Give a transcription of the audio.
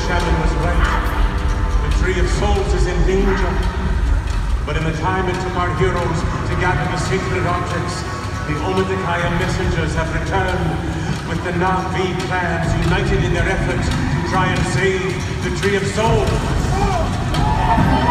Shaman was right. The Tree of Souls is in danger. But in the time it took our heroes to gather the sacred objects, the Omadikaya messengers have returned with the Na'vi clans united in their efforts to try and save the Tree of Souls.